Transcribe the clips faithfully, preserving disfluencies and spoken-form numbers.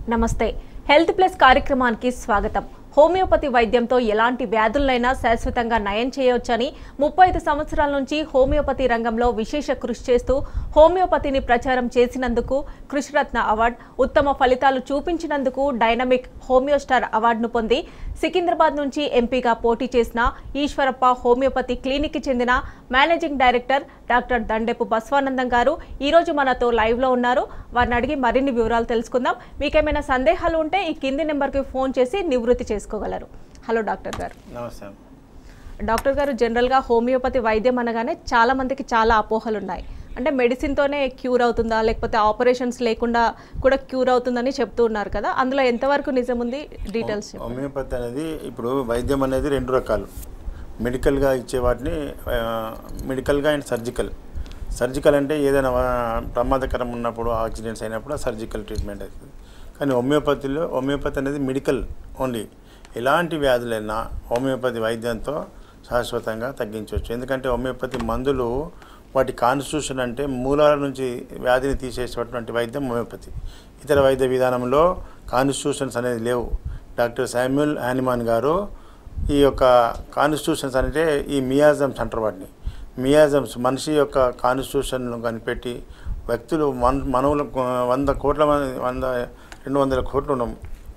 నమస్తే health plus కార్యక్రమానికి స్వాగతం. హోమియోపతి వైద్యంతో ఎలాంటి వ్యాధులైనా శాశ్వతంగా నయం చేయవచ్చని ముప్పై ఐదు సంవత్సరాల నుంచి హోమియోపతి రంగంలో విశేష కృషి చేస్తూ హోమియోపతిని ప్రచారం చేసినందుకు కృషిరత్న అవార్డు, ఉత్తమ ఫలితాలు చూపించినందుకు డైనమిక్ హోమియో స్టార్ అవార్డును పొంది సికింద్రాబాద్ నుంచి ఎంపీగా పోటీ చేసిన ఈశ్వరప్ప హోమియోపతి క్లినిక్కి చెందిన managing director doctor Dandepu Basavanandam గారు ఈరోజు మనతో లైవ్లో ఉన్నారు. వారిని అడిగి మరిన్ని వివరాలు తెలుసుకుందాం. మీకేమైనా సందేహాలు ఉంటే ఈ కింది నెంబర్కి ఫోన్ చేసి నివృత్తి చేసుకోగలరు. హలో డాక్టర్ గారు. నమస్తే డాక్టర్ గారు, జనరల్గా హోమియోపతి వైద్యం అనగానే చాలా మందికి చాలా అపోహలు ఉన్నాయి. అంటే మెడిసిన్తోనే క్యూర్ అవుతుందా, లేకపోతే ఆపరేషన్స్ లేకుండా కూడా క్యూర్ అవుతుందని చెప్తూ ఉన్నారు కదా, అందులో ఎంతవరకు నిజం ఉంది? డీటెయిల్స్. హోమియోపతి అనేది ఇప్పుడు వైద్యం అనేది రెండు రకాలు. మెడికల్గా ఇచ్చే వాటిని మెడికల్గా అండ్ సర్జికల్. సర్జికల్ అంటే ఏదైనా ప్రమాదకరం ఉన్నప్పుడు, యాక్సిడెంట్స్ అయినప్పుడు సర్జికల్ ట్రీట్మెంట్ అవుతుంది. కానీ హోమియోపతిలో హోమియోపతి అనేది మెడికల్ ఓన్లీ. ఎలాంటి వ్యాధులైనా హోమియోపతి వైద్యంతో శాశ్వతంగా తగ్గించవచ్చు. ఎందుకంటే హోమియోపతి మందులు వాటి కాన్స్టిట్యూషన్ అంటే మూలాల నుంచి వ్యాధిని తీసేసేటువంటి వైద్యం హోమియోపతి. ఇతర వైద్య విధానంలో కాన్స్టిట్యూషన్స్ అనేది లేవు. డాక్టర్ శామ్యూల్ హానిమాన్ గారు ఈ యొక్క కాన్స్టిట్యూషన్స్ అంటే ఈ మియాజమ్స్ అంటారు వాటిని. మియాజమ్స్ మనిషి యొక్క కాన్స్టిట్యూషన్ను కనిపెట్టి వ్యక్తులు మన మనవులు వంద కోట్ల మంది వంద రెండు వందల కోట్లు ఉన్నాం.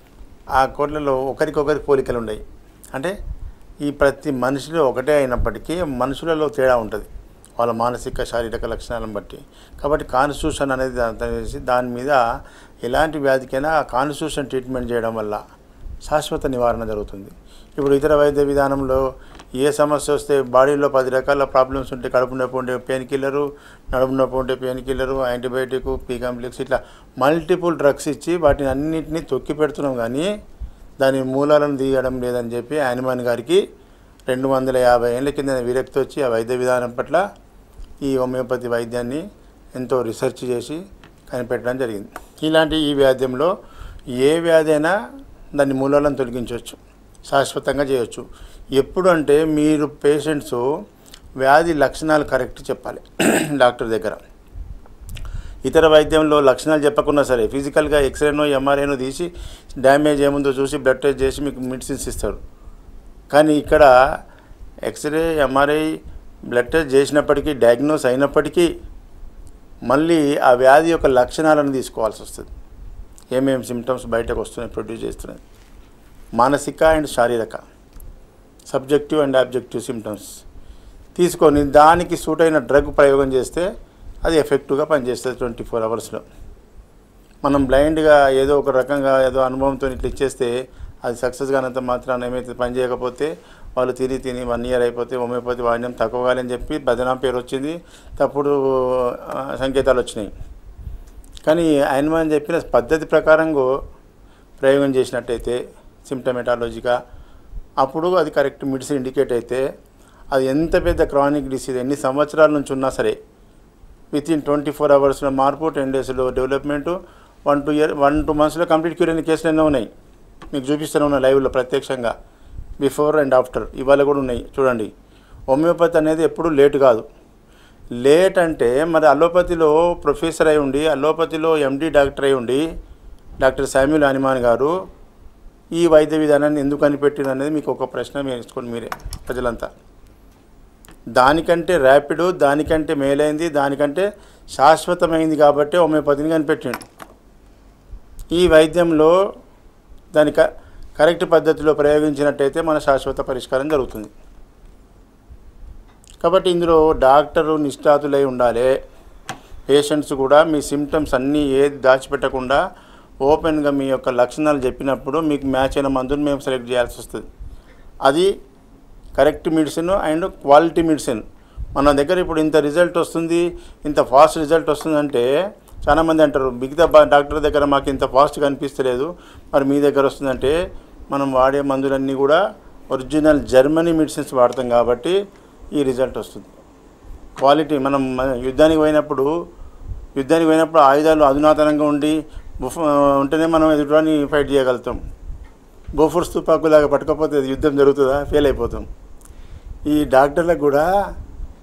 ఆ కోట్లలో ఒకరికొకరి పోలికలు ఉన్నాయి. అంటే ఈ ప్రతి మనిషిలో ఒకటే అయినప్పటికీ మనుషులలో తేడా ఉంటుంది వాళ్ళ మానసిక శారీరక లక్షణాలను బట్టి. కాబట్టి కాన్స్టిట్యూషన్ అనేది తెలిసి దాని మీద ఎలాంటి వ్యాధికైనా ఆ కాన్స్టిట్యూషన్ ట్రీట్మెంట్ చేయడం వల్ల శాశ్వత నివారణ జరుగుతుంది. ఇప్పుడు ఇతర వైద్య విధానంలో ఏ సమస్య వస్తే బాడీలో పది రకాల ప్రాబ్లమ్స్ ఉంటే, కడుపు నొప్పి ఉంటే పెయిన్ కిల్లరు, నడుము నొప్పి ఉంటే pain killer, antibiotic, B complex, ఇట్లా మల్టిపుల్ డ్రగ్స్ ఇచ్చి వాటిని అన్నింటినీ తొక్కి పెడుతున్నాం. కానీ దాని మూలాలను తీయడం లేదని చెప్పి హానిమాన్ గారికి రెండు వందల యాభై ఏళ్ళ కింద విరక్తి వచ్చి ఆ వైద్య విధానం పట్ల ఈ హోమియోపతి వైద్యాన్ని ఎంతో రీసెర్చ్ చేసి కనిపెట్టడం జరిగింది. ఇలాంటి ఈ వ్యాధ్యంలో ఏ వ్యాధి అయినా దాన్ని మూలాలను తొలగించవచ్చు, శాశ్వతంగా చేయవచ్చు. ఎప్పుడు అంటే మీరు పేషెంట్స్ వ్యాధి లక్షణాలు కరెక్ట్ చెప్పాలి డాక్టర్ దగ్గర. ఇతర వైద్యంలో లక్షణాలు చెప్పకున్నా సరే ఫిజికల్గా ఎక్స్రేనో ఎంఆర్ఐనో తీసి డ్యామేజ్ ఏముందో చూసి బ్లడ్ టెస్ట్ చేసి మీకు మెడిసిన్స్ ఇస్తారు. కానీ ఇక్కడ ఎక్స్రే ఎంఆర్ఐ బ్లడ్ టెస్ట్ చేసినప్పటికీ, డయాగ్నోస్ అయినప్పటికీ మళ్ళీ ఆ వ్యాధి యొక్క లక్షణాలను తీసుకోవాల్సి వస్తుంది. ఏమేమి సిమ్టమ్స్ బయటకు వస్తున్నాయి, ప్రొడ్యూస్ చేస్తున్నాయి, మానసిక అండ్ శారీరక, సబ్జెక్టివ్ అండ్ ఆబ్జెక్టివ్ సిమ్టమ్స్ తీసుకొని దానికి సూట్ అయిన డ్రగ్ ప్రయోగం చేస్తే అది ఎఫెక్టివ్గా పనిచేస్తుంది ట్వంటీ ఫోర్ అవర్స్లో. మనం బ్లైండ్గా ఏదో ఒక రకంగా ఏదో అనుభవంతో ఇట్లా ఇచ్చేస్తే అది సక్సెస్ కానంత మాత్రాన ఏమైతే పని చేయకపోతే వాళ్ళు తిని తిని వన్ ఇయర్ అయిపోతే హోమియోపతి వాడినం తక్కువ కాలని చెప్పి బదనాం పేరు వచ్చింది, తప్పుడు సంకేతాలు వచ్చినాయి. కానీ హానిమాన్ చెప్పిన పద్ధతి ప్రకారంగా ప్రయోగం చేసినట్టయితే సిమ్టమెటాలజీగా అప్పుడు అది కరెక్ట్ మెడిసిన్ ఇండికేట్ అయితే అది ఎంత పెద్ద క్రానిక్ డిసీజ్ ఎన్ని సంవత్సరాల నుంచి ఉన్నా సరే విత్ ఇన్ ట్వంటీ ఫోర్ అవర్స్లో మార్పు, టెన్ డేస్లో development, one two year one two మంత్స్లో కంప్లీట్ క్యూర్ అయిన కేసులు ఎన్నో ఉన్నాయి. మీకు చూపిస్తూనే ఉన్నాయి లైవ్లో ప్రత్యక్షంగా, బిఫోర్ అండ్ ఆఫ్టర్ ఇవాళ కూడా ఉన్నాయి చూడండి. హోమియోపతి అనేది ఎప్పుడు లేట్ కాదు. లేట్ అంటే మరి అలోపతిలో ప్రొఫెసర్ అయి ఉండి, అలోపతిలో ఎండి డాక్టర్ అయి ఉండి డాక్టర్ శామ్యూల్ హానిమాన్ గారు ఈ వైద్య విధానాన్ని ఎందుకు కనిపెట్టింది అనేది మీకు ఒక ప్రశ్న వేసుకోండి మీరే ప్రజలంతా. దానికంటే ర్యాపిడ్, దానికంటే మేలైంది, దానికంటే శాశ్వతమైంది కాబట్టి హోమియోపతిని కనిపెట్టిండు. ఈ వైద్యంలో దాని కరెక్ట్ పద్ధతిలో ప్రయోగించినట్టయితే మన శాశ్వత పరిష్కారం జరుగుతుంది. కాబట్టి ఇందులో డాక్టరు నిష్ఠాతులై ఉండాలి. పేషెంట్స్ కూడా మీ సిమ్టమ్స్ అన్నీ ఏది దాచిపెట్టకుండా ఓపెన్గా మీ యొక్క లక్షణాలు చెప్పినప్పుడు మీకు మ్యాచ్ అయిన మందుని మేము సెలెక్ట్ చేయాల్సి వస్తుంది. అది correct medicine and quality medicine. మన దగ్గర ఇప్పుడు ఇంత రిజల్ట్ వస్తుంది, ఇంత ఫాస్ట్ రిజల్ట్ వస్తుందంటే చాలామంది అంటారు మిగతా డాక్టర్ దగ్గర మాకు ఇంత ఫాస్ట్గా అనిపిస్తలేదు, మరి మీ దగ్గర వస్తుందంటే మనం వాడే మందులన్నీ కూడా ఒరిజినల్ జర్మనీ మెడిసిన్స్ వాడతాం కాబట్టి ఈ రిజల్ట్ వస్తుంది. క్వాలిటీ మనం యుద్ధానికి పోయినప్పుడు యుద్ధానికి పోయినప్పుడు ఆయుధాలు అధునాతనంగా ఉండి ఉంటేనే మనం ఎదుటిని ఫైట్ చేయగలుగుతాం. బోఫోర్స్ తుపాకులాగా పట్టుకపోతే యుద్ధం జరుగుతుందా? ఫెయిల్ అయిపోతాం. ఈ డాక్టర్లకు కూడా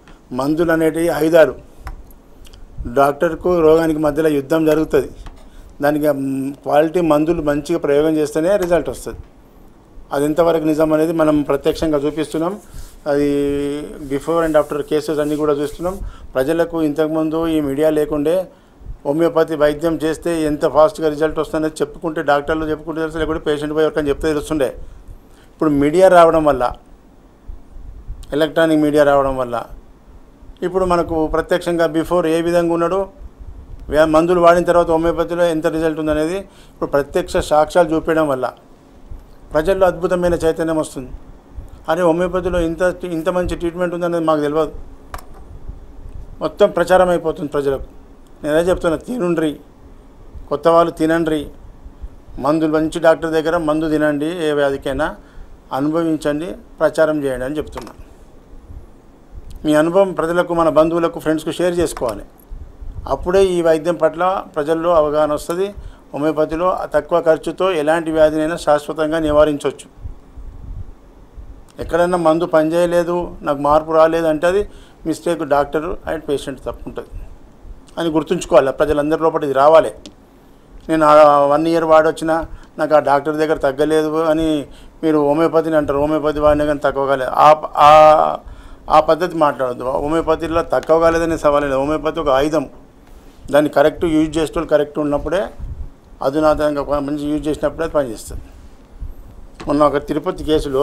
మందులు అనేటివి ఆయుధాలు. డాక్టర్కు రోగానికి మధ్యలో యుద్ధం జరుగుతుంది. దానికి క్వాలిటీ మందులు మంచిగా ప్రయోగం చేస్తేనే రిజల్ట్ వస్తుంది. అది ఎంతవరకు నిజం అనేది మనం ప్రత్యక్షంగా చూపిస్తున్నాం. అది బిఫోర్ అండ్ ఆఫ్టర్ కేసెస్ అన్నీ కూడా చూస్తున్నాం. ప్రజలకు ఇంతకుముందు ఈ మీడియా లేకుండే హోమియోపతి వైద్యం చేస్తే ఎంత ఫాస్ట్గా రిజల్ట్ వస్తుందనేది చెప్పుకుంటే డాక్టర్లు చెప్పుకుంటే తెలుసు, లేకుంటే పేషెంట్ పోయి ఎవరికైనా చెప్తే తెలుస్తుండే. ఇప్పుడు మీడియా రావడం వల్ల, ఎలక్ట్రానిక్ మీడియా రావడం వల్ల ఇప్పుడు మనకు ప్రత్యక్షంగా బిఫోర్ ఏ విధంగా ఉన్నాడు, మందులు వాడిన తర్వాత హోమియోపతిలో ఎంత రిజల్ట్ ఉందనేది ఇప్పుడు ప్రత్యక్ష సాక్ష్యాలు చూపించడం వల్ల ప్రజల్లో అద్భుతమైన చైతన్యం వస్తుంది. అరే హోమియోపతిలో ఇంత ఇంత మంచి ట్రీట్మెంట్ ఉందనేది మాకు తెలియదు, మొత్తం ప్రచారం అయిపోతుంది ప్రజలకు. నేను అదే చెప్తున్నా, తినుండ్రి, కొత్త వాళ్ళు తినండ్రి, మందులు మంచి డాక్టర్ దగ్గర మందు తినండి, ఏ వ్యాధికైనా అనుభవించండి, ప్రచారం చేయండి అని చెప్తున్నా. మీ అనుభవం ప్రజలకు, మన బంధువులకు, ఫ్రెండ్స్కు షేర్ చేసుకోవాలి. అప్పుడే ఈ వైద్యం పట్ల ప్రజల్లో అవగాహన వస్తుంది. హోమియోపతిలో తక్కువ ఖర్చుతో ఎలాంటి వ్యాధినైనా శాశ్వతంగా నివారించవచ్చు. ఎక్కడైనా మందు పనిచేయలేదు, నాకు మార్పు రాలేదు అంటే అది మిస్టేక్ డాక్టర్ అండ్ పేషెంట్ తప్పు ఉంటుంది అని గుర్తుంచుకోవాలి. ప్రజలందరి లోపల ఇది రావాలి. నేను వన్ ఇయర్ వాడొచ్చినా నాకు ఆ డాక్టర్ దగ్గర తగ్గలేదు అని మీరు హోమియోపతిని అంటారు, హోమియోపతి వాడినా కానీ తక్కువ కాలేదు. ఆ పద్ధతి మాట్లాడద్దు. హోమియోపతిలో తక్కువ కాలేదని సవాల్ లేదు. హోమియోపతి ఒక ఆయుధం, దాన్ని కరెక్ట్ యూజ్ చేసేటోళ్ళు కరెక్ట్ ఉన్నప్పుడే, అధునాతంగా మంచి యూజ్ చేసినప్పుడే పనిచేస్తుంది. మొన్న ఒక తిరుపతి కేసులో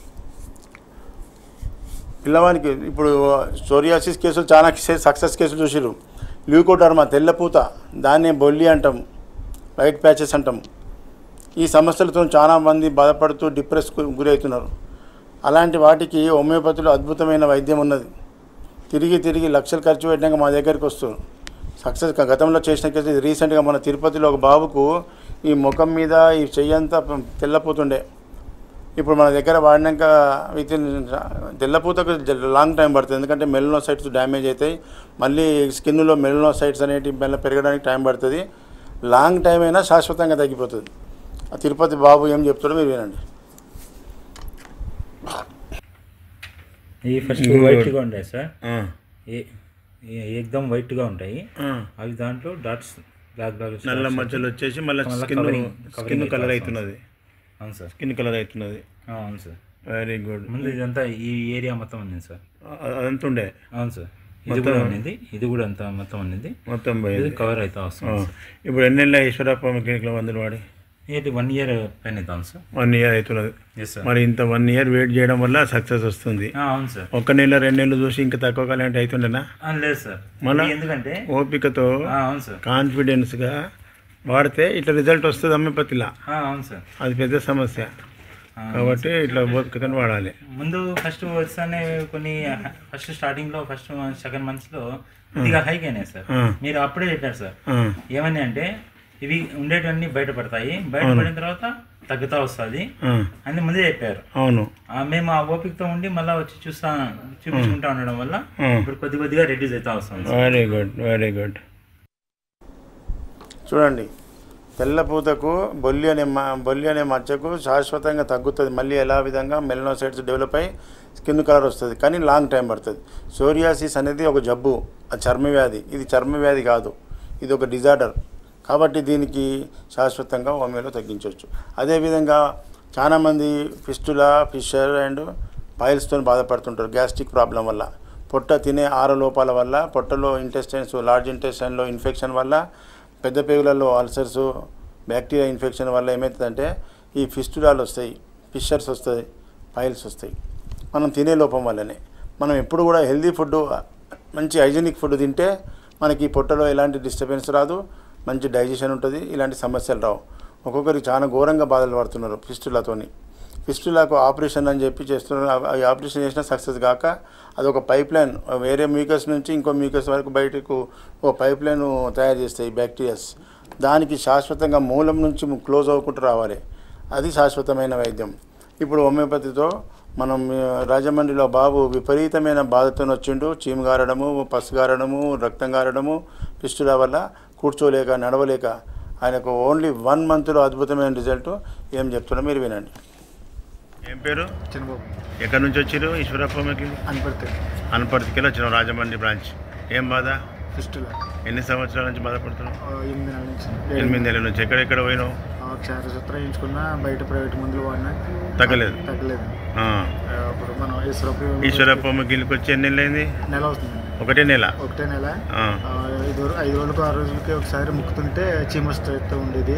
పిల్లవానికి, ఇప్పుడు సోరియాసిస్ కేసులు చాలా సక్సెస్ కేసులు చూసిరు. ల్యూకోడర్మా తెల్లపూత, దాన్నే బొల్లి అంటాం, వైట్ ప్యాచెస్ అంటాం. ఈ సమస్యలతో చాలామంది బాధపడుతూ డిప్రెస్ గురవుతున్నారు. అలాంటి వాటికి హోమియోపతిలో అద్భుతమైన వైద్యం ఉన్నది. తిరిగి తిరిగి లక్షలు ఖర్చు పెట్టినాక మా దగ్గరికి వస్తారు. సక్సెస్ గతంలో చేసిన కేసు రీసెంట్గా మన తిరుపతిలో ఒక బాబుకు ఈ ముఖం మీద ఈ చెయ్యంతా తెల్లపోతుండే. ఇప్పుడు మన దగ్గర వాడినాక విత్ ఇన్ తెల్లపూతకు లాంగ్ టైం పడుతుంది, ఎందుకంటే మెలనోసైట్స్ డ్యామేజ్ అవుతాయి. మళ్ళీ స్కిన్లో మెలనోసైట్స్ అనేవి మెల్ల పెరగడానికి టైం పడుతుంది. లాంగ్ టైం అయినా శాశ్వతంగా తగ్గిపోతుంది. ఆ తిరుపతి బాబు ఏం చెప్తాడో మీరు వినండి. ఈ ఫస్ట్ వైట్గా ఉంటాయి సార్, ఏకదం వైట్గా ఉంటాయి. అవి దాంట్లో డాట్స్ బ్లాక్ బ్లాక్ నల్ల మధ్యలో వచ్చేసి మళ్ళీ స్కిన్ స్కిన్ కలర్ అవుతున్నది. అవును సార్, స్కిన్ కలర్ అవుతున్నది. అవును సార్, వెరీ గుడ్. ముందు ఇదంతా ఈ ఏరియా మొత్తం ఉంది సార్, అదంతా ఉండే. అవును సార్, ఇది కూడా ఉన్నది, ఇది కూడా అంతా మొత్తం ఉన్నది, మొత్తం కవర్ అవుతా వస్తుంది. ఇప్పుడు ఎన్ని నెలల ఈశ్వరప్ప క్లినిక్లో మందులు వాడి? ఏంటి వన్ ఇయర్ పైన అవుతాం సార్. వన్ ఇయర్ అవుతున్నది. మరి ఇంత వన్ ఇయర్ వెయిట్ చేయడం వల్ల సక్సెస్ వస్తుంది. అవును సార్, ఒక నెల రెండు నెలలు చూసి ఇంకా తక్కువ కాలం అంటే అవుతుండేనా? లేదు సార్, మళ్ళీ ఎందుకంటే ఓపికతో అవును సార్ కాన్ఫిడెన్స్గా వాడితే ఇట్లా రిజల్ట్ వస్తుంది హోమియోపతిలా. అవును సార్, అది పెద్ద సమస్య కాబట్టి ఇట్లా ఓపికతో వాడాలి. ముందు ఫస్ట్ వస్తానే కొన్ని ఫస్ట్ స్టార్టింగ్ లో ఫస్ట్ సెకండ్ మంత్స్ లో కొద్దిగా హైక్ అయినాయి సార్. మీరు అప్పుడే చెప్పారు సార్, ఏమని అంటే ఇవి ఉండేటన్నీ బయటపడతాయి, బయటపడిన తర్వాత తగ్గుతా వస్తుంది అని ముందే చెప్పారు. అవును, మేము ఆ ఓపికతో ఉండి మళ్ళీ వచ్చి చూస్తా చూపించుకుంటా ఉండడం వల్ల ఇప్పుడు కొద్ది కొద్దిగా రెడ్యూస్ అవుతా వస్తుంది. Very good, very good. చూడండి, తెల్లపూతకు బొల్లి అనే బొల్లి అనే మచ్చకు శాశ్వతంగా తగ్గుతుంది. మళ్ళీ ఎలా విధంగా మెలనోసైట్స్ డెవలప్ అయ్యి స్కిన్ కలర్ వస్తుంది, కానీ లాంగ్ టైం పడుతుంది. సోరియాసిస్ అనేది ఒక జబ్బు, అది చర్మ వ్యాధి. ఇది చర్మ వ్యాధి కాదు, ఇది ఒక డిజార్డర్. కాబట్టి దీనికి శాశ్వతంగా హోమియోలో తగ్గించవచ్చు. అదేవిధంగా చాలామంది ఫిస్టులా, ఫిషర్ అండ్ పైల్స్తో బాధపడుతుంటారు గ్యాస్ట్రిక్ ప్రాబ్లం వల్ల. పొట్ట తినే ఆహార లోపాల వల్ల, పొట్టలో ఇంటెస్టైన్స్, లార్జ్ ఇంటెస్టైన్లో ఇన్ఫెక్షన్ వల్ల, పెద్ద పేగులలో అల్సర్స్, బ్యాక్టీరియా ఇన్ఫెక్షన్ వల్ల ఏమవుతుందంటే ఈ ఫిస్టులాలు వస్తాయి, ఫిషర్స్ వస్తాయి, పైల్స్ వస్తాయి. మనం తినే లోపం వల్లనే. మనం ఎప్పుడు కూడా హెల్దీ ఫుడ్, మంచి హైజీనిక్ ఫుడ్ తింటే మనకి పొట్టలో ఎలాంటి డిస్టర్బెన్స్ రాదు, మంచి డైజెషన్ ఉంటుంది, ఇలాంటి సమస్యలు రావు. ఒక్కొక్కరికి చాలా ఘోరంగా బాధలు పడుతున్నారు ఫిస్టులాతోని. ఫిస్టులాకు ఆపరేషన్ అని చెప్పి చేస్తున్నారు. అవి ఆపరేషన్ చేసినా సక్సెస్ కాక అదొక పైప్ లైన్ వేరే మ్యూకస్ నుంచి ఇంకో మ్యూకస్ వరకు బయటకు ఒక పైప్ లైన్ తయారు చేస్తాయి బ్యాక్టీరియాస్. దానికి శాశ్వతంగా మూలం నుంచి క్లోజ్ అవ్వకుండా రావాలి. అది శాశ్వతమైన వైద్యం. ఇప్పుడు హోమియోపతితో మనం రాజమండ్రిలో బాబు విపరీతమైన బాధతో వచ్చిండు. చీము గారడము, పసు గారడము, రక్తం గారడము, ఫిస్టులా వల్ల కూర్చోలేక నడవలేక ఆయనకు ఓన్లీ వన్ మంత్లో అద్భుతమైన రిజల్ట్. ఏం చెప్తున్నా మీరు వినండి. ఏం పేరు? చిన్నబాబు. ఎక్కడి నుంచి వచ్చారు? ఈశ్వరప్ప. అనపర్తి. అనపర్తికి వచ్చినాం, రాజమండ్రి బ్రాంచ్. ఏం బాధ? ఫిస్టులా. ఎన్ని సంవత్సరాల నుంచి బాధపడుతున్నావు? ఎనిమిది నెలల నుంచి. ఎనిమిది నెలల నుంచి. ఎక్కడెక్కడ పోయినావు? క్షేత్రచిత్ర వేయించుకున్నా, బయట ప్రైవేట్ మందులు వాడినా తగ్గలేదు. తగ్గలేదు. ఇప్పుడు మనం ఈశ్వరప్ప ఈశ్వరప్ప గిల్లికి వచ్చి ఎన్ని నెలలు అయింది? నెల అవుతుంది. ఒకటే నెల ఒకటే నెల ఐదు ఐదు రోజులకు ఆరు రోజులకి ఒకసారి ముక్కుతుంటే చీమ వస్తూ ఉండేది.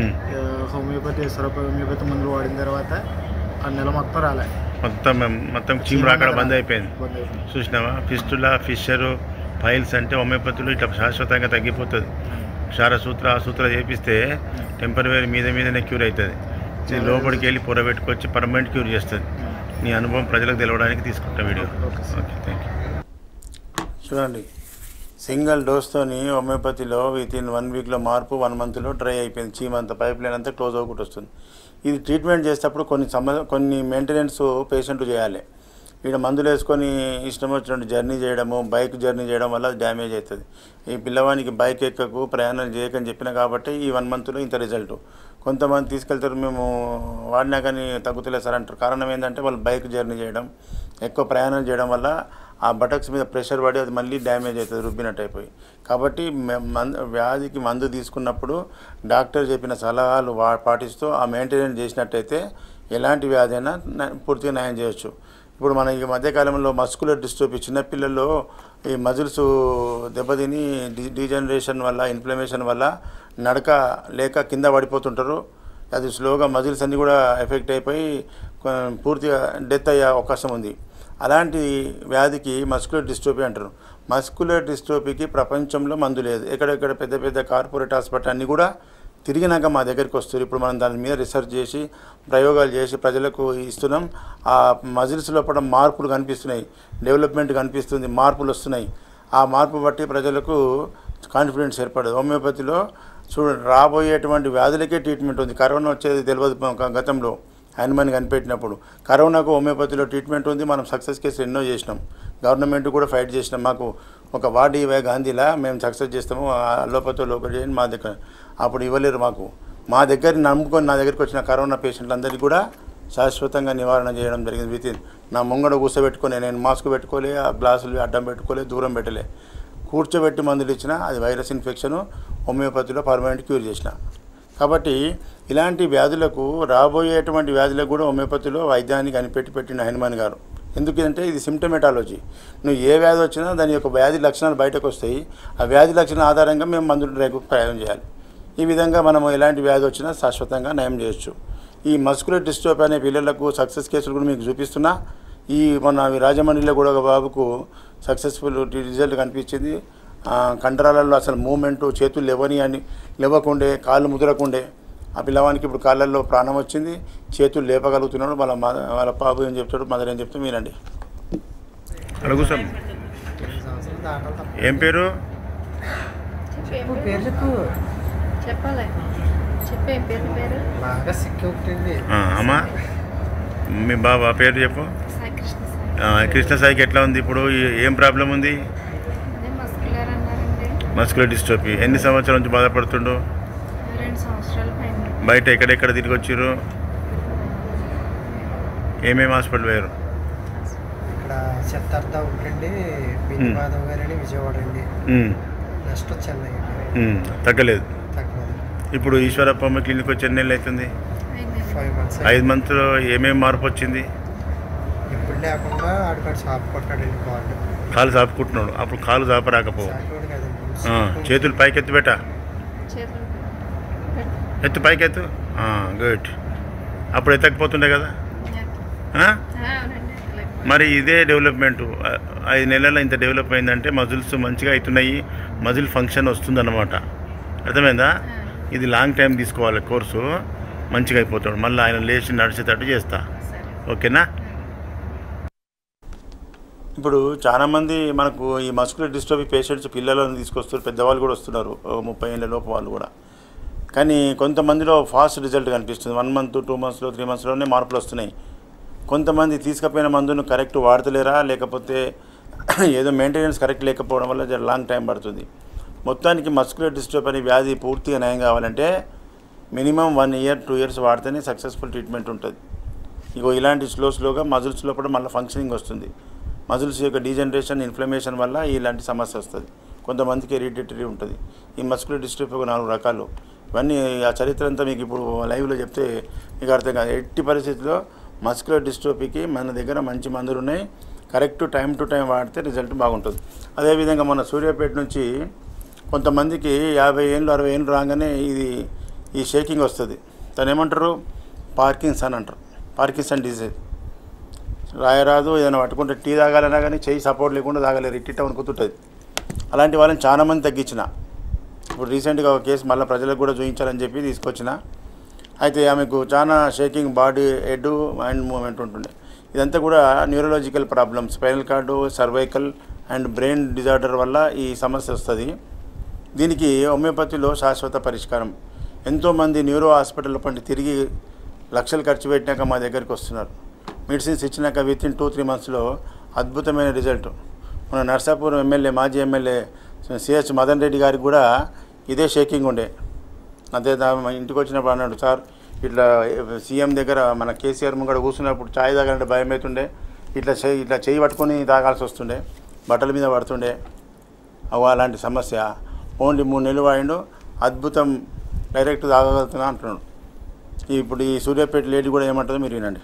హోమియోపతి ఈశ్వరప్ప హోమియోపతి మందులు వాడిన తర్వాత ఆ నెల మొత్తం రాలే. మొత్తం మొత్తం చీమ రాకడ బంద్ అయిపోయింది. చూసినావా? ఫిస్టులా, ఫిషరు, ఫైల్స్ అంటే హోమియోపతిలో ఇట్లా శాశ్వతంగా తగ్గిపోతుంది. క్షారసూత్ర ఆ సూత్ర చేపిస్తే టెంపరరీ మీద మీదనే క్యూర్ అవుతుంది. ఇది లోపలికి వెళ్ళి పొర పెట్టుకొచ్చి పర్మనెంట్ క్యూర్ చేస్తుంది. నీ అనుభవం ప్రజలకు తెలవడానికి తీసుకుంటా వీడియో. Okay, thank you. చూడండి, సింగిల్ డోస్తోని హోమియోపతిలో విత్ ఇన్ వన్ వీక్లో మార్పు, వన్ మంత్లో డ్రై అయిపోయింది. చీమ అంతా పైప్ లైన్ అంతా క్లోజ్ అవ్వకుండా వస్తుంది. ఇది ట్రీట్మెంట్ చేసేటప్పుడు కొన్ని సమ కొన్ని మెయింటెనెన్స్ పేషెంట్ చేయాలి. ఇక్కడ మందులు వేసుకొని ఇష్టం వచ్చినట్టు జర్నీ చేయడము, బైక్ జర్నీ చేయడం వల్ల డ్యామేజ్ అవుతుంది. ఈ పిల్లవానికి బైక్ ఎక్కకు, ప్రయాణాలు చేయకని చెప్పిన కాబట్టి ఈ వన్ మంత్లో ఇంత రిజల్ట్. కొంతమంది తీసుకెళ్తారు, మేము వాడినా కానీ తగ్గుతలేదు సార్ అంటారు. కారణం ఏంటంటే వాళ్ళు బైక్ జర్నీ చేయడం, ఎక్కువ ప్రయాణం చేయడం వల్ల ఆ బటక్స్ మీద ప్రెషర్ పడి అది మళ్ళీ డ్యామేజ్ అవుతుంది, రుబ్బినట్టు అయిపోయి. కాబట్టి మందు వ్యాధికి మందు తీసుకున్నప్పుడు డాక్టర్ చెప్పిన సలహాలు వా పాటిస్తూ ఆ మెయింటెనెన్స్ చేసినట్టయితే ఎలాంటి వ్యాధి అయినా పూర్తిగా నయం చేయొచ్చు. ఇప్పుడు మన ఈ మధ్యకాలంలో మస్కులర్ డిస్ట్రోఫీ చిన్నపిల్లల్లో ఈ మజిల్స్ దెబ్బతిని డి డీజనరేషన్ వల్ల, ఇన్ఫ్లమేషన్ వల్ల నడక లేక కింద పడిపోతుంటారు. అది స్లోగా మజిల్స్ అన్నీ కూడా ఎఫెక్ట్ అయిపోయి పూర్తిగా డెత్ అయ్యే అవకాశం ఉంది. అలాంటి వ్యాధికి మస్కులర్ డిస్ట్రోఫీ అంటారు. మస్కులర్ డిస్ట్రోఫీకి ప్రపంచంలో మందు లేదు. ఎక్కడెక్కడ పెద్ద పెద్ద కార్పొరేట్ హాస్పిటల్ అన్నీ కూడా తిరిగినాక మా దగ్గరికి వస్తారు. ఇప్పుడు మనం దాని మీద రీసెర్చ్ చేసి ప్రయోగాలు చేసి ప్రజలకు ఇస్తున్నాం. ఆ మజిల్స్ లోపల మార్పులు కనిపిస్తున్నాయి, డెవలప్మెంట్ కనిపిస్తుంది, మార్పులు వస్తున్నాయి. ఆ మార్పు బట్టి ప్రజలకు కాన్ఫిడెన్స్ ఏర్పడదు. హోమియోపతిలో చూడండి, రాబోయేటువంటి వ్యాధులకే ట్రీట్మెంట్ ఉంది. కరోనా వచ్చేది తెలియదు గతంలో హనుమాన్ కనిపెట్టినప్పుడు. కరోనాకు హోమియోపతిలో ట్రీట్మెంట్ ఉంది. మనం సక్సెస్ కేసులు ఎన్నో చేసినాం, గవర్నమెంట్ కూడా ఫైట్ చేసినాం. మాకు ఒక వార్డు ఇవే గాంధీలా మేము సక్సెస్ చేస్తాము, అలోపతిలో లోపల చేయండి మా దగ్గర. అప్పుడు ఇవ్వలేరు మాకు. మా దగ్గర నమ్ముకొని నా దగ్గరికి వచ్చిన కరోనా పేషెంట్లందరికీ కూడా శాశ్వతంగా నివారణ చేయడం జరిగింది. విత్ ఇన్ నా ముంగడ కూర్చోబెట్టుకొని, నేను మాస్క్ పెట్టుకోలే, ఆ గ్లాసులు అడ్డం పెట్టుకోలే, దూరం పెట్టలే, కూర్చోబెట్టి మందులు ఇచ్చిన అది వైరస్ ఇన్ఫెక్షన్ హోమియోపతిలో పర్మనెంట్ క్యూర్ చేసిన. కాబట్టి ఇలాంటి వ్యాధులకు, రాబోయేటువంటి వ్యాధులకు కూడా హోమియోపతిలో వైద్యాన్ని కనిపెట్టి పెట్టిన హనుమాన్ గారు. ఎందుకంటే ఇది సిమ్టమెటాలజీ. నువ్వు ఏ వ్యాధి వచ్చినా దాని యొక్క వ్యాధి లక్షణాలు బయటకు వస్తాయి. ఆ వ్యాధి లక్షణాల ఆధారంగా మేము మందులు రేపు ప్రయోగం చేయాలి. ఈ విధంగా మనము ఎలాంటి వ్యాధి వచ్చినా శాశ్వతంగా నయం చేయొచ్చు. ఈ మస్కులర్ డిస్ట్రోఫీ అనే పిల్లలకు సక్సెస్ కేసులు కూడా మీకు చూపిస్తున్నా. ఈ మొన్న రాజమండ్రిలో కూడా ఒక బాబుకు సక్సెస్ఫుల్ రిజల్ట్ కనిపించింది. కండరాలలో అసలు మూమెంటు, చేతులు లేవని అని లేవకుండే, కాళ్ళు ముదరకుండే. ఆ పిల్లవానికి ఇప్పుడు కాళ్ళల్లో ప్రాణం వచ్చింది, చేతులు లేపగలుగుతున్నాడు. వాళ్ళ వాళ్ళ బాబు ఏం చెప్తాడు, మదర్ ఏం చెప్తాడు మీరండి. అడుగు సార్, ఏం పేరు? చెప్పాలి చెప్పే పేరు పేరు బాగా సిక్కి ఉంటుంది. అమ్మా, మీ బాబా పేరు చెప్పు. కృష్ణ సాయికి ఎట్లా ఉంది ఇప్పుడు? ఏం ప్రాబ్లం ఉంది? Muscular dystrophy. ఎన్ని సంవత్సరాల నుంచి బాధపడుతుండో? రెండు సంవత్సరాల పైన. బయట ఎక్కడెక్కడ తిరిగి వచ్చారు? ఏమేమి హాస్పిటల్ వేరు? ఇక్కడ సిద్ధార్థ ఉండండి, మాధవ్ గారని విజయవాడ అండి, నెక్స్ట్ చెన్నై. తగ్గలేదు. తగ్గలేదు. ఇప్పుడు ఈశ్వరప్పమ్మ క్లినిక్ వచ్చి ఎన్ని నెలలు అవుతుంది? Five months. ఐదు మంత్లో ఏమేమి మార్పు వచ్చింది? ఇప్పుడు లేకుండా ఆడికాడు షాప్ కొట్టాడండి. కాళ్ళు కాలు చాపుకుంటున్నాడు. అప్పుడు కాలు చాపరాకపో. చేతులు పైకి ఎత్తు బెట, ఎత్తు పైకి ఎత్తు. గుడ్. అప్పుడు ఎత్తకపోతుండే కదా. మరి ఇదే డెవలప్మెంట్ ఐదు నెలల్లో ఇంత డెవలప్ అయిందంటే మజిల్స్ మంచిగా అవుతున్నాయి, మజిల్ ఫంక్షన్ వస్తుందన్నమాట. అర్థమైందా? ఇది లాంగ్ టైం తీసుకోవాలి కోర్సు. మంచిగా అయిపోతాడు. మళ్ళీ ఆయన లేచి నడిచేటట్టు చేస్తా. ఓకేనా? ఇప్పుడు చాలామంది మనకు ఈ మస్కులర్ డిస్ట్రోఫీ పేషెంట్స్ పిల్లలను తీసుకొస్తారు, పెద్దవాళ్ళు కూడా వస్తున్నారు, ముప్పై ఏళ్ళ లోపు వాళ్ళు కూడా. కానీ కొంతమందిలో ఫాస్ట్ రిజల్ట్ కనిపిస్తుంది. వన్ మంత్ టూ మంత్స్లో త్రీ మంత్స్లోనే మార్పులు వస్తున్నాయి. కొంతమంది తీసుకపోయిన మందును కరెక్ట్ వాడతలేరా, లేకపోతే ఏదో మెయింటెనెన్స్ కరెక్ట్ లేకపోవడం వల్ల జర లాంగ్ టైం పడుతుంది. మొత్తానికి మస్కులర్ డిస్ట్రోఫీ అనే వ్యాధి పూర్తిగా నయం కావాలంటే minimum one year two years వాడితేనే సక్సెస్ఫుల్ ట్రీట్మెంట్ ఉంటుంది. ఇగో ఇలాంటి స్లో స్లోగా మజిల్స్ లోపల మళ్ళీ ఫంక్షనింగ్ వస్తుంది. మజిల్స్ యొక్క డీజనరేషన్, ఇన్ఫ్లమేషన్ వల్ల ఇలాంటి సమస్య వస్తుంది. కొంతమందికి హెరిడిటరీ ఉంటుంది. ఈ మస్కులర్ డిస్ట్రోఫీ ఒక నాలుగు రకాలు. ఇవన్నీ ఆ చరిత్ర అంతా మీకు ఇప్పుడు లైవ్లో చెప్తే మీకు అర్థం కాదు. ఎట్టి పరిస్థితుల్లో మస్కులర్ డిస్ట్రోఫీకి మన దగ్గర మంచి మందులు ఉన్నాయి. కరెక్ట్ టైం టు టైం వాడితే రిజల్ట్ బాగుంటుంది. అదేవిధంగా మన సూర్యాపేట నుంచి కొంతమందికి యాభై ఏళ్ళు అరవై ఏళ్ళు రాగానే ఇది ఈ షేకింగ్ వస్తుంది. దాన్ని ఏమంటారు? పార్కిన్సన్ అంటారు. Parkinson disease. రాయరాదు, ఏదైనా పట్టుకుంటే టీ తాగాలన్నా కానీ చెయ్యి సపోర్ట్ లేకుండా తాగలేరు, ఇట్టిట్ట వణుకుతుంటుంది. అలాంటి వాళ్ళని చాలామంది తగ్గించిన. ఇప్పుడు రీసెంట్గా ఒక కేసు మళ్ళీ ప్రజలకు కూడా చూపించాలని చెప్పి తీసుకొచ్చిన. అయితే ఆమెకు చాలా shaking, body, head mind movement ఉంటుండే. ఇదంతా కూడా neurological problems, spinal cord, cervical and brain disorder వల్ల ఈ సమస్య వస్తుంది. దీనికి హోమియోపతిలో శాశ్వత పరిష్కారం. ఎంతోమంది న్యూరో హాస్పిటల్ పండి తిరిగి లక్షలు ఖర్చు పెట్టినాక మా దగ్గరికి వస్తున్నారు. మెడిసిన్స్ ఇచ్చినాక విత్ ఇన్ టూ త్రీ మంత్స్లో అద్భుతమైన రిజల్ట్. మన నర్సాపూర్ ఎమ్మెల్యే, మాజీ ఎమ్మెల్యే సిహెచ్ మదన్ రెడ్డి గారికి కూడా ఇదే షేకింగ్ ఉండే. అదే ఇంటికి వచ్చినప్పుడు అన్నాడు, సార్ ఇట్లా సీఎం దగ్గర మన కేసీఆర్ ముంగడ కూర్చున్నప్పుడు ఛాయ్ తాగాలంటే భయం అవుతుండే, ఇట్లా చేయి ఇట్లా చేయి పట్టుకొని తాగాల్సి వస్తుండే, బట్టల మీద పడుతుండే. అవు అలాంటి సమస్య ఓన్లీ మూడు నెలలు వాడిండు, అద్భుతం, డైరెక్ట్ తాగగలుగుతున్నా అంటున్నాడు. ఇప్పుడు ఈ సూర్యాపేట లేడీ కూడా ఏమంటుందో మీరు వినండి.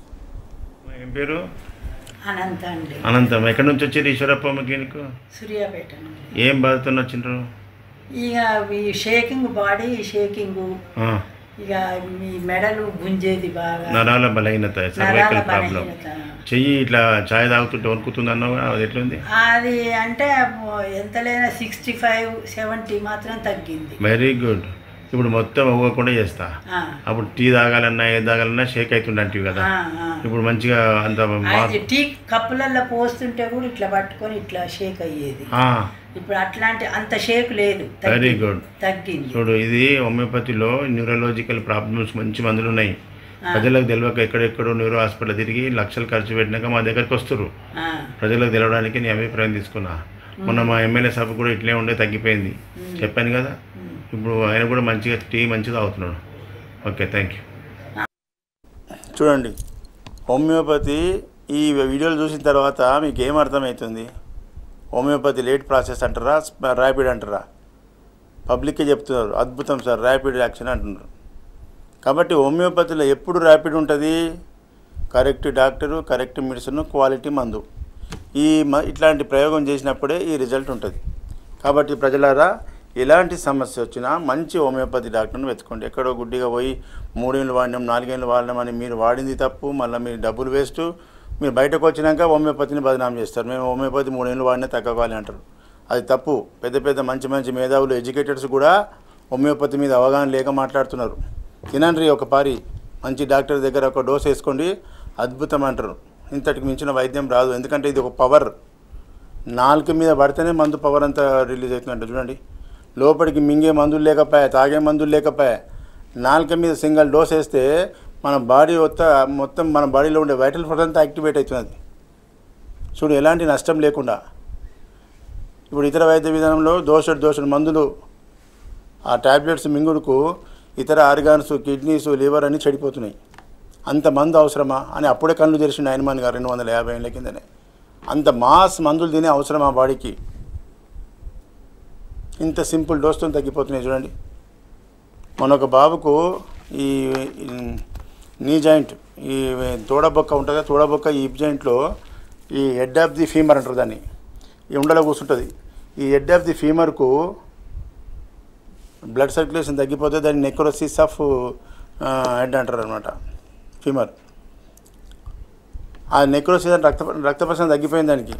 ఏం పేరు? అనంత అండి. అనంతం. ఎక్కడి నుంచి వచ్చారు ఈశ్వరప్ప క్లినిక్? సూర్యాపేట. ఏం బాధతో వచ్చిండ్రు? ఇక ఈ షేకింగ్, బాడీ షేకింగ్, ఇక మీ మెడలు గుంజేది బాగా, నరాల బలహీనత, సర్వైకల్ ప్రాబ్లం. చెయ్యి ఇట్లా ఛాయ్ తాగుతుంటే వణుకుతుంది అన్నావు, అది ఎట్లుంది? అది అంటే ఎంతలైనా సిక్స్టీ ఫైవ్ సెవెంటీ మాత్రం తగ్గింది. Very good. ఇప్పుడు మొత్తం అవ్వకుండా చేస్తా. అప్పుడు టీ తాగాలన్నా ఏ తాగాలన్నా షేక్ అవుతుండే అంటివి కదా, ఇప్పుడు మంచిగా అంత టీ కప్పులలో పోస్తుంటే కూడా ఇట్లా పట్టుకొని ఇట్లా షేక్ అయ్యేది. ఇప్పుడు అట్లాంటి అంత షేక్ లేదు. Very good. తగ్గింది. చూడు, ఇది హోమియోపతిలో న్యూరలాజికల్ ప్రాబ్లమ్స్ మంచి మందులు ఉన్నాయి. ప్రజలకు తెలియక ఎక్కడెక్కడో న్యూరో హాస్పిటల్ తిరిగి లక్షలు ఖర్చు పెట్టినాక మా దగ్గరికి వస్తారు. ప్రజలకు తెలవడానికి నీ అభిప్రాయం తీసుకున్నా. మొన్న మా ఎమ్మెల్యే సభ కూడా ఇట్లే ఉండే, తగ్గిపోయింది చెప్పాను కదా. ఇప్పుడు ఆయన కూడా మంచిగా టీ మంచిగా అవుతున్నాడు. Okay, thank you. చూడండి, హోమియోపతి ఈ వీడియోలు చూసిన తర్వాత మీకు ఏం అర్థమవుతుంది? హోమియోపతి లేట్ ప్రాసెస్ అంటారా, ర్యాపిడ్ అంటారా? పబ్లిక్కే చెప్తున్నారు, అద్భుతం సార్ ర్యాపిడ్ యాక్షన్ అంటున్నారు. కాబట్టి హోమియోపతిలో ఎప్పుడు ర్యాపిడ్ ఉంటుంది? Correct doctor, correct medicine, quality మందు. ఈ మ ఇట్లాంటి ప్రయోగం చేసినప్పుడే ఈ రిజల్ట్ ఉంటుంది. కాబట్టి ప్రజలారా, ఎలాంటి సమస్య వచ్చినా మంచి హోమియోపతి డాక్టర్ని వెతుకోండి. ఎక్కడో గుడ్డిగా పోయి మూడేళ్ళు వాడినాం, నాలుగేళ్ళు వాడినామని మీరు వాడింది తప్పు, మళ్ళీ మీరు డబ్బులు వేస్ట్. మీరు బయటకు వచ్చినాక హోమియోపతిని బదనాం చేస్తారు. మేము హోమియోపతి మూడేళ్ళు వాడినా తగ్గవాలి అంటారు. అది తప్పు. పెద్ద పెద్ద మంచి మంచి మేధావులు, ఎడ్యుకేటర్స్ కూడా హోమియోపతి మీద అవగాహన లేక మాట్లాడుతున్నారు. తినండి ఒక పారి, మంచి డాక్టర్ దగ్గర ఒక డోస్ వేసుకోండి, అద్భుతం అంటారు. ఇంతటికి మించిన వైద్యం రాదు. ఎందుకంటే ఇది ఒక పవర్. నాలుక మీద పడితేనే మందు పవర్ అంతా రిలీజ్ అవుతుందంట. చూడండి, లోపలికి మింగే మందులు లేకపోయా, తాగే మందులు లేకపోయా, నాలుక మీద సింగిల్ డోస్ వేస్తే మన బాడీ మొత్తం మన బాడీలో ఉండే వైటల్ ఫోర్స్ అంతా యాక్టివేట్ అవుతున్నది. చూడు, ఎలాంటి నష్టం లేకుండా. ఇప్పుడు ఇతర వైద్య విధానంలో దోషుడు దోషుడు మందులు, ఆ ట్యాబ్లెట్స్ మింగుడుకు ఇతర ఆర్గాన్స్, కిడ్నీస్, లివర్ అన్నీ చెడిపోతున్నాయి. అంత మందు అవసరమా అని అప్పుడే కళ్ళు తెరిచిండు ఆయనమాన్ గారు రెండు వందల యాభై ఏళ్ళ కిందనే. అంత మాస్ మందులు తినే అవసరం ఆ బాడీకి? ఇంత సింపుల్ డోస్తో తగ్గిపోతున్నాయి. చూడండి, మనొక బాబుకు ఈ నీ జాయింట్, ఈ తోడబొక్క ఉంటుంది, తోడబొక్క ఈ హిప్ జాయింట్లో ఈ హెడ్ ఆఫ్ ది ఫీమర్ అంటారు దాన్ని, ఈ ఉండలో కూర్చుంటుంది. ఈ హెడ్ ఆఫ్ ది ఫీమర్కు బ్లడ్ సర్క్యులేషన్ తగ్గిపోతే దాన్ని నెక్రోసిస్ ఆఫ్ హెడ్ అంటారు అనమాట, ఫీమర్. ఆ నెక్రోసిస్ అంటే రక్త రక్త ప్రసరణ తగ్గిపోయింది దానికి.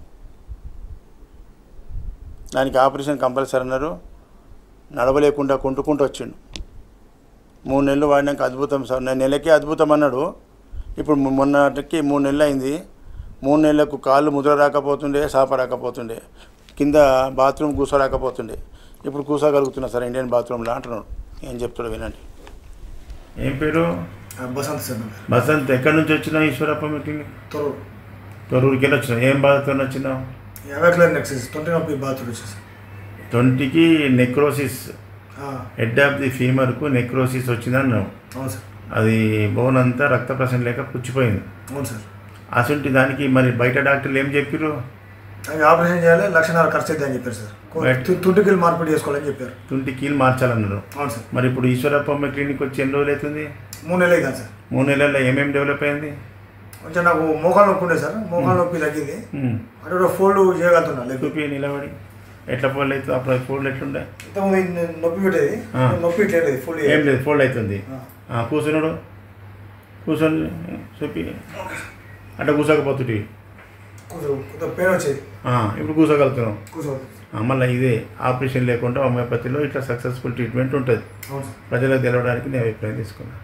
దానికి ఆపరేషన్ కంపల్సరీ అన్నారు. నడవలేకుండా కుంటుకుంటూ వచ్చిండు. మూడు నెలలు వాడినాక అద్భుతం సార్, నేను నెలకే అద్భుతం అన్నాడు. ఇప్పుడు మొన్నటికి మూడు నెలలు అయింది. మూడు నెలలకు కాళ్ళు ముద్ర రాకపోతుండే, సాప రాకపోతుండే, కింద బాత్రూమ్ కూర్చోరాకపోతుండే. ఇప్పుడు కూర్చోగలుగుతున్నా సార్ ఇండియన్ బాత్రూమ్లో అంటున్నాడు. ఏం చెప్తాడు వినండి. ఏం పేరు? బసంత్ సార్. బసంత్. ఎక్కడి నుంచి వచ్చినావు ఈశ్వరప్ప మీటింగ్? తొర్రూరు. తొర్రూరుకి వెళ్ళి వచ్చినావు. ఏం బాధతో వచ్చినావు? యాభై కిలో నెక్సెస్ ట్వంటీ నొప్పి బాత్రూమ్ వచ్చేసి ట్వంటీకి నెక్రోసిస్, హెడ్ ఆఫ్ ది ఫీమర్కు నెక్రోసిస్ వచ్చిందన్నావు. అవును సార్. అది బోన్ అంతా రక్త ప్రసరణ లేక పుచ్చిపోయింది. అవును సార్. అసంటి దానికి మరి బయట డాక్టర్లు ఏం చెప్పారు? అవి ఆపరేషన్ చేయాలి లక్షణాలు ఖర్చు అవుతాయి అని చెప్పారు సార్. తుంటికీలు మార్పిడి చేసుకోవాలని చెప్పారు. తుంటికీలు మార్చాలన్నారు. అవును సార్. మరి ఇప్పుడు ఈశ్వరప్పమ్మ క్లినిక్ వచ్చి ఎన్ని రోజులు అవుతుంది? మూడు నెలలు కాదు సార్. మూడు నెలల్లో ఏమేమి డెవలప్ అయింది? కొంచెం నాకు మోకాలు నొప్పి ఉండే సార్, మోకాలు నొప్పి తగ్గింది. అంటే ఫోల్డ్ చేయగలుగుతున్నా. చూపి నిలబడి ఎట్లా ఫోల్డ్ అవుతుంది? అప్పుడు ఫోల్డ్ ఎట్లుండే? ఇంతకుముందు నొప్పి పెట్టేది, నొప్పి ఇట్లేదు, ఫోల్డ్ ఏం లేదు, ఫోల్డ్ అవుతుంది. కూర్చున్నాడు, కూర్చొని చూపి అట్లా కూర్చోకపోతుంది, పెయిన్ వచ్చేది. ఇప్పుడు కూర్చోగలుగుతున్నాం. కూర్చో మళ్ళీ ఇదే ఆపరేషన్ లేకుండా హోమియోపతిలో ఇట్లా సక్సెస్ఫుల్ ట్రీట్మెంట్ ఉంటుంది. ప్రజలకు తెలవడానికి నేను అభిప్రాయం తీసుకున్నాను.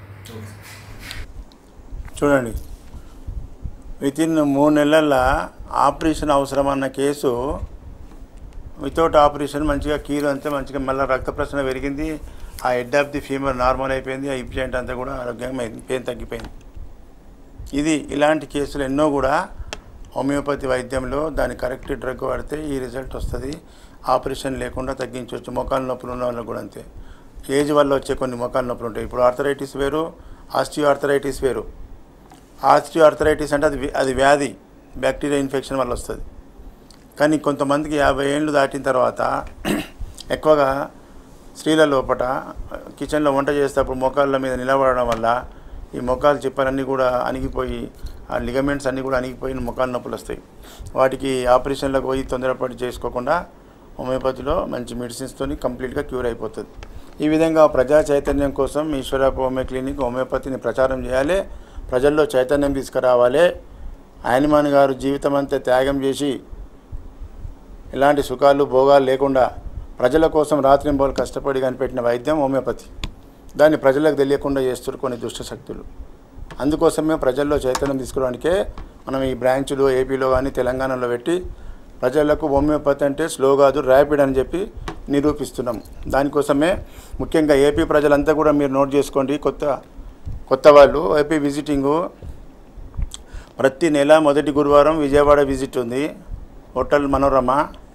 చూడండి, విత్ ఇన్ మూడు నెలల్లో ఆపరేషన్ అవసరమన్న కేసు వితౌట్ ఆపరేషన్ మంచిగా కీరు అంతా మంచిగా మళ్ళీ రక్త ప్రసరణ పెరిగింది. ఆ head of the femur normal అయిపోయింది. ఆ హిప్ జాయింట్ అంతా కూడా ఆరోగ్యంగా అయింది, పెయిన్ తగ్గిపోయింది. ఇది ఇలాంటి కేసులు ఎన్నో కూడా హోమియోపతి వైద్యంలో దాని కరెక్ట్ డ్రగ్ వాడితే ఈ రిజల్ట్ వస్తుంది. ఆపరేషన్ లేకుండా తగ్గించవచ్చు. మొకాల నొప్పులు ఉన్న వాళ్ళకు కూడా అంతే. ఏజ్ వల్ల వచ్చే కొన్ని మొకాల నొప్పులు ఉంటాయి. ఇప్పుడు ఆర్థరైటిస్ వేరు, ఆస్టియో ఆర్థరైటిస్ వేరు. ఆస్టియో ఆర్థరైటిస్ అంటే అది అది వ్యాధి, బ్యాక్టీరియా ఇన్ఫెక్షన్ వల్ల వస్తుంది. కానీ కొంతమందికి యాభై ఏళ్ళు దాటిన తర్వాత ఎక్కువగా స్త్రీల లోపల కిచెన్లో వంట చేసేటప్పుడు మొకాళ్ళ మీద నిలబడడం వల్ల ఈ మొకాలు చిప్పలన్నీ కూడా అణిగిపోయి ఆ లిగమెంట్స్ అన్నీ కూడా అణిగిపోయి మొకాలు నొప్పులు వస్తాయి. వాటికి ఆపరేషన్లకు పోయి తొందరపాటు చేసుకోకుండా హోమియోపతిలో మంచి మెడిసిన్స్తో కంప్లీట్గా క్యూర్ అయిపోతుంది. ఈ విధంగా ప్రజా చైతన్యం కోసం ఈశ్వరప్ప హోమియో క్లినిక్ హోమియోపతిని ప్రచారం చేయాలి, ప్రజల్లో చైతన్యం తీసుకురావాలి. ఆయనమాని గారు జీవితం అంతా త్యాగం చేసి ఎలాంటి సుఖాలు భోగాలు లేకుండా ప్రజల కోసం రాత్రింబోలు కష్టపడి కనిపెట్టిన వైద్యం హోమియోపతి. దాన్ని ప్రజలకు తెలియకుండా చేస్తున్నారు కొన్ని దుష్ట శక్తులు. అందుకోసమే ప్రజల్లో చైతన్యం తీసుకురావడానికే మనం ఈ బ్రాంచ్లు ఏపీలో కానీ తెలంగాణలో పెట్టి ప్రజలకు హోమియోపతి అంటే స్లో కాదు ర్యాపిడ్ అని చెప్పి నిరూపిస్తున్నాం. దానికోసమే ముఖ్యంగా ఏపీ ప్రజలంతా కూడా మీరు నోట్ చేసుకోండి. కొత్త కొత్త వాళ్ళు ఏపీ విజిటింగు ప్రతి నెల మొదటి గురువారం విజయవాడ విజిట్ ఉంది, హోటల్ మనోరమ.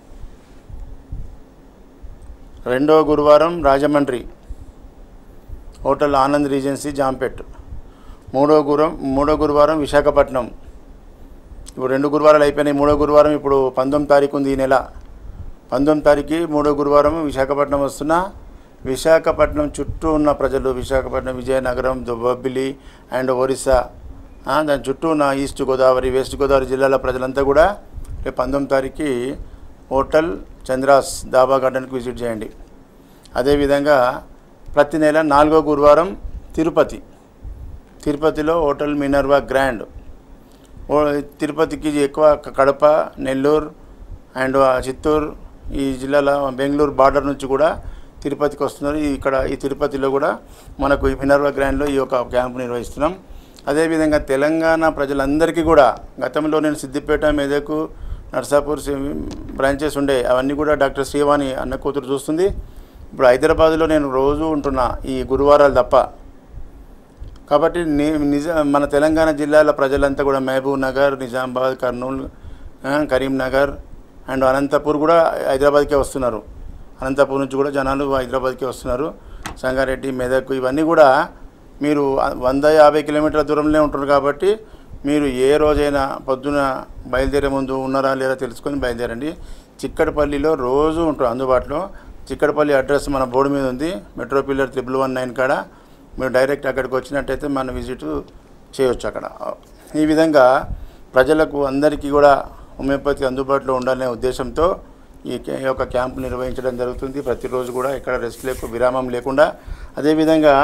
రెండో గురువారం రాజమండ్రి, హోటల్ ఆనంద్ రీజెన్సీ జాంపేట్. మూడో గురం మూడో గురువారం విశాఖపట్నం. ఇప్పుడు రెండు గురువారాలు అయిపోయినాయి. మూడో గురువారం ఇప్పుడు పంతొమ్మిది తారీఖు ఉంది ఈ నెల. పంతొమ్మిది తారీఖు మూడో గురువారం విశాఖపట్నం వస్తున్నా. విశాఖపట్నం చుట్టూ ఉన్న ప్రజలు, విశాఖపట్నం, విజయనగరం, బొబ్బిలి అండ్ ఒరిస్సా, దాని చుట్టూ ఉన్న ఈస్ట్ గోదావరి, వెస్ట్ గోదావరి జిల్లాల ప్రజలంతా కూడా రేపు పంతొమ్మిది తారీఖుకి హోటల్ చంద్రాస్ దాబా గార్డెన్కి విజిట్ చేయండి. అదేవిధంగా ప్రతి నెల నాలుగో గురువారం తిరుపతి, తిరుపతిలో హోటల్ మినర్వా గ్రాండ్. తిరుపతికి ఎక్కువ కడప, నెల్లూరు అండ్ చిత్తూరు ఈ జిల్లాల బెంగళూరు బార్డర్ నుంచి కూడా తిరుపతికి వస్తున్నారు. ఇక్కడ ఈ తిరుపతిలో కూడా మనకు ఈ మినర్వా గ్రాండ్లో ఈ యొక్క క్యాంపు నిర్వహిస్తున్నాం. అదేవిధంగా తెలంగాణ ప్రజలందరికీ కూడా గతంలో నేను సిద్దిపేట, మెదకు, నర్సాపూర్ బ్రాంచెస్ ఉండే అవన్నీ కూడా డాక్టర్ శ్రీవాణి అన్న కూతురు చూస్తుంది. ఇప్పుడు హైదరాబాద్లో నేను రోజు ఉంటున్నా ఈ గురువారాలు తప్ప. కాబట్టి నిజ మన తెలంగాణ జిల్లాల ప్రజలంతా కూడా మహబూబ్ నగర్, నిజామాబాద్, కర్నూలు, కరీంనగర్ అండ్ అనంతపూర్ కూడా హైదరాబాద్కే వస్తున్నారు. అనంతపూర్ నుంచి కూడా జనాలు హైదరాబాద్కే వస్తున్నారు. సంగారెడ్డి, మెదక్ ఇవన్నీ కూడా మీరు వంద యాభై కిలోమీటర్ల దూరంలో ఉంటారు. కాబట్టి మీరు ఏ రోజైనా పొద్దున బయలుదేరే ముందు ఉన్నారా లేదా తెలుసుకొని బయలుదేరండి. చిక్కడపల్లిలో రోజు ఉంటారు అందుబాటులో. చిక్కడపల్లి అడ్రస్ మన బోర్డు మీద ఉంది, metro pillar triple one nine కాడ. మీరు డైరెక్ట్ అక్కడికి వచ్చినట్టయితే మన విజిట్ చేయవచ్చు అక్కడ. ఈ విధంగా ప్రజలకు అందరికీ కూడా హోమియోపతి అందుబాటులో ఉండాలనే ఉద్దేశంతో ఈ యొక్క క్యాంపు నిర్వహించడం జరుగుతుంది. ప్రతిరోజు కూడా ఎక్కడ రెస్ట్ లేకు విరామం లేకుండా. అదేవిధంగా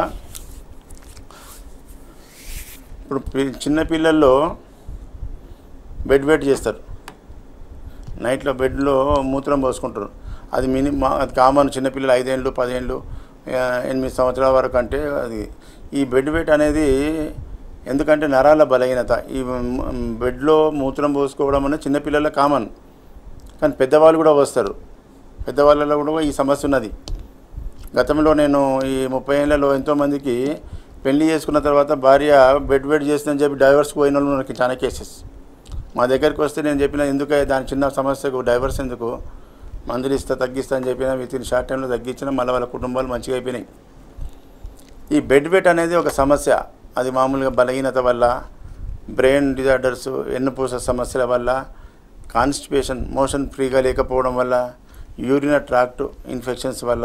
ఇప్పుడు చిన్నపిల్లల్లో బెడ్ వెయిట్ చేస్తారు, నైట్లో బెడ్లో మూత్రం పోసుకుంటారు. అది మినిమం, అది కామన్. చిన్నపిల్లలు ఐదేళ్ళు, పదేళ్ళు, ఎనిమిది సంవత్సరాల వరకు అంటే అది ఈ బెడ్ వెయిట్ అనేది ఎందుకంటే నరాల బలహీనత. ఈ బెడ్లో మూత్రం పోసుకోవడం అనేది చిన్నపిల్లల కామన్, కానీ పెద్దవాళ్ళు కూడా వస్తారు. పెద్దవాళ్ళలో కూడా ఈ సమస్య ఉన్నది. గతంలో నేను ఈ ముప్పై ఏళ్ళలో ఎంతోమందికి పెళ్లి చేసుకున్న తర్వాత భార్య బెడ్ వెయిట్ చేస్తుందని చెప్పి డైవర్స్కి పోయిన వాళ్ళు మనకి చాలా కేసెస్. మా దగ్గరికి వస్తే నేను చెప్పిన ఎందుకు దాని చిన్న సమస్యకు డైవర్స్ ఎందుకు, మందులు ఇస్తా తగ్గిస్తా అని చెప్పిన విత్ ఇన్ షార్ట్ టైంలో తగ్గించిన మళ్ళీ వాళ్ళ కుటుంబాలు మంచిగా అయిపోయినాయి. ఈ బెడ్ వెయిట్ అనేది ఒక సమస్య. అది మామూలుగా బలహీనత వల్ల, బ్రెయిన్ డిజార్డర్స్, వెన్నుపూస సమస్యల వల్ల, కాన్స్టిపేషన్ మోషన్ ఫ్రీగా లేకపోవడం వల్ల, యూరినరీ ట్రాక్ట్ ఇన్ఫెక్షన్స్ వల్ల,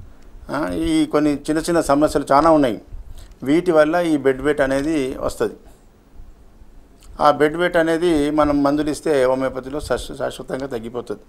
ఈ కొన్ని చిన్న చిన్న సమస్యలు చాలా ఉన్నాయి. వీటి వల్ల ఈ బెడ్ వెయిట్ అనేది వస్తుంది. ఆ బెడ్ వెయిట్ అనేది మనం మందులు ఇస్తే హోమియోపతిలో శాశ్వతంగా తగ్గిపోతుంది.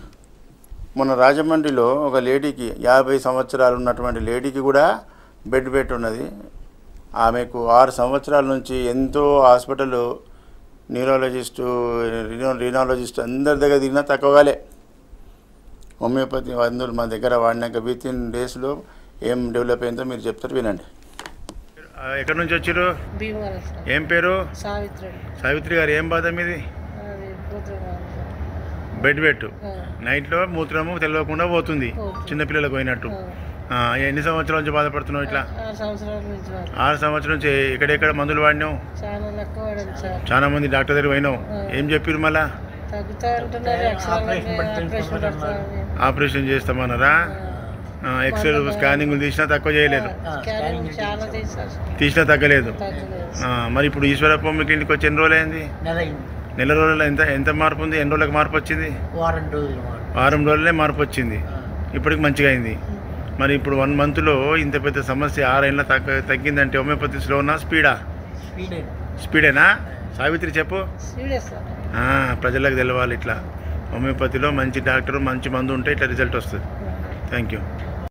మన రాజమండ్రిలో ఒక లేడీకి యాభై సంవత్సరాలు ఉన్నటువంటి లేడీకి కూడా బెడ్ వెయిట్ ఉన్నది. ఆమెకు ఆరు సంవత్సరాల నుంచి ఎంతో హాస్పిటల్ న్యూరాలజిస్టు రినో రినాలజిస్టు అందరి దగ్గర తిరిగినా తక్కువగాలే. హోమియోపతి మందులు మా దగ్గర వాడినాక విత్ ఇన్ డేస్లో ఏం డెవలప్ అయిందో మీరు చెప్తారు, వినండి. ఎక్కడి నుంచి వచ్చారు? భీమవరం సార్. ఏం పేరు? సావిత్రి. సావిత్రి గారు, ఏం బాధ మీది? అది మూత్రం కావాలి సార్. బెడ్ వెయిట్ ఆ. నైట్లో మూత్రము తెలియకుండా పోతుంది, పోతుంది. చిన్నపిల్లలకు పోయినట్టు. ఆ. ఆ, ఎన్ని సంవత్సరాల నుంచి బాధపడుతున్నావు ఇట్లా? ఆరు సంవత్సరాల నుంచి వాడు. ఆరు సంవత్సరాల నుంచి ఎక్కడెక్కడ మందులు వాడినావు? చాలా లెక్క వాడాను సార్. చాలా మంది డాక్టర్ దగ్గర పోయినావు. ఆ. ఏం చెప్పారు మళ్ళా? తగ్గుతా అంటున్నారు. ఆపరేషన్ పడతామని. ఆపరేషన్ చేస్తామన్నారా? ఎక్స్రే స్కానింగ్ తీసినా తక్కువ చేయలేదు, స్కానింగ్ చాలా తీసారు సార్. తీసినా తగ్గలేదు. తగ్గలేదు. ఆ, మరి ఇప్పుడు ఈశ్వరప్ప మీ క్లినిక్ వచ్చి ఎన్ని రోజులు అయింది? నెల రోజుల్లో ఎంత ఎంత మార్పు ఉంది? ఎన్ని రోజులకు మార్పు వచ్చింది? వారం రోజులు వారం రోజులనే మార్పు వచ్చింది. ఇప్పటికి మంచిగా అయింది. మరి ఇప్పుడు వన్ మంత్లో ఇంత పెద్ద సమస్య ఆరేళ్ళ తగ్గ తగ్గిందంటే హోమియోపతి స్లోనా స్పీడా? స్పీడ్ స్పీడేనా? సావిత్రి చెప్పు. Serious sir. ఆ, ప్రజలకు తెలవాలి ఇట్లా హోమియోపతిలో మంచి డాక్టర్ మంచి మందు ఉంటే ఇట్లా రిజల్ట్ వస్తుంది. Thank you.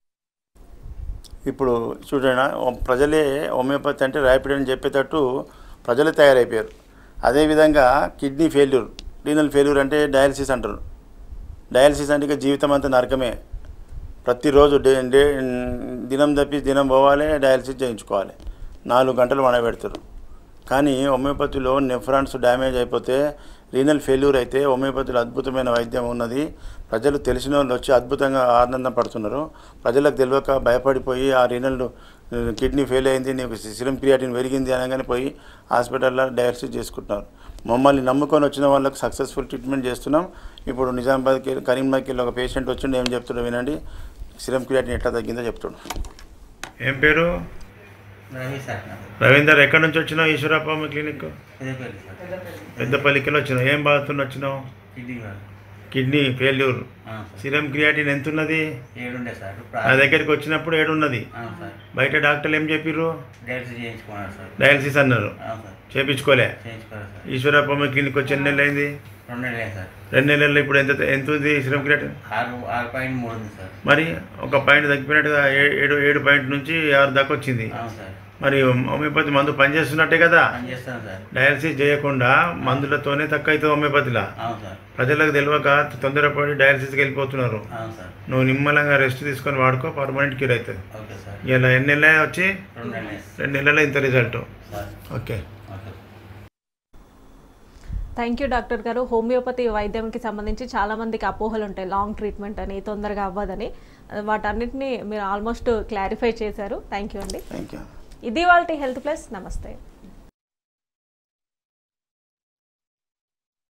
ఇప్పుడు చూడండి, ప్రజలే హోమియోపతి అంటే ర్యాపిడ్ అని చెప్పేటట్టు ప్రజలే తయారైపోయారు. అదేవిధంగా కిడ్నీ ఫెయిల్యూర్, రీనల్ ఫెయిల్యూర్ అంటే డయాలసిస్ అంటారు. డయాలసిస్ అంటే ఇక జీవితం అంతా నరకమే. ప్రతిరోజు డే డే దినం తప్పి దినం పోవాలి, డయాలసిస్ చేయించుకోవాలి. నాలుగు గంటలు వడబెడతారు. కానీ హోమియోపతిలో నెఫ్రాన్స్ డ్యామేజ్ అయిపోతే, రీనల్ ఫెయిల్యూర్ అయితే హోమియోపతిలో అద్భుతమైన వైద్యం ఉన్నది. ప్రజలు తెలిసిన వాళ్ళు వచ్చి అద్భుతంగా ఆనందం పడుతున్నారు. ప్రజలకు తెలియక భయపడిపోయి ఆ రీనల్ కిడ్నీ ఫెయిల్ అయింది, నీకు సిరం క్రియాటిన్ పెరిగింది అనగానే పోయి హాస్పిటల్లో డయాలసిస్ చేసుకుంటున్నారు. మమ్మల్ని నమ్ముకొని వచ్చిన వాళ్ళకి సక్సెస్ఫుల్ ట్రీట్మెంట్ చేస్తున్నాం. ఇప్పుడు నిజామాబాద్కి కరీంనగర్కి వెళ్ళి ఒక పేషెంట్ వచ్చిండు, ఏం చెప్తుండో వినండి. సిరం క్రియాటిన్ ఎట్లా తగ్గిందో చెప్తుండు. ఏం పేరు? రవి సార్. రవీందర్, ఎక్కడి నుంచి వచ్చినావు? ఈశ్వరప్ప మీ క్లినిక్ పెద్దపల్లి సార్. పెద్దపల్లికి వచ్చినావు. ఏం బాధతో వచ్చినావు? కిడ్నీ కాదు. Kidney failure. అవును సార్. సిరం క్రియాటిన్ ఎంత ఉన్నది? ఏడుండే సార్. నా దగ్గరికి వచ్చినప్పుడు ఏడున్నది. అవును సార్. బయట డాక్టర్లు ఏం చెప్పిర్రు? డయాలసిస్ చేయించుకున్నాను సార్. డయాలసిస్ అన్నారు. అవును సార్. చేయించుకోలే. చేయించుకోవాలి సార్. ఈశ్వరప్ప మీ క్లినిక్ వచ్చి ఎన్ని నెలలు అయింది? రెండు నెలలే సార్. రెండు నెలల్లో ఇప్పుడు ఎంత ఎంత ఉంది సిరం క్రియాటిన్? ఆరు ఆరు పాయింట్ మూడు ఉంది సార్. మరి ఒక పాయింట్ తగ్గిపోయినట్టుగా ఏ- ఏడు ఏడు పాయింట్ నుంచి ఆరు దాకా వచ్చింది. అవును సార్. మరి హోమియోపతి మందు పనిచేస్తున్నట్టే కదా? పని చేస్తాను సార్. డయాలసిస్ చేయకుండా మందులతోనే తక్కువ అవుతుంది హోమియోపతిలా. అవును సార్. ప్రజలకు తెలియక తొందరపడి డయాలసిస్కి వెళ్ళిపోతున్నారు. అవును సార్. నువ్వు నిమ్మలంగా రెస్ట్ తీసుకొని వాడుకో, పర్మనెంట్ క్యూర్ అవుతుంది. Okay sir. ఇలా ఎన్ని నెలలే వచ్చి? రెండు నెలలే రెండు నెలల ఇంత result. Sir. Okay. Okay. Thank you doctor garu. Homeopathy వైద్యంకి సంబంధించి చాలామందికి అపోహలు ఉంటాయి, లాంగ్ ట్రీట్మెంట్ అని, తొందరగా అవ్వదని. వాటన్నిటిని మీరు ఆల్మోస్ట్ క్లారిఫై చేశారు. థ్యాంక్ యూ అండి. Thank you. ఇది వాళ్ళ హెల్త్ ప్లస్. నమస్తే.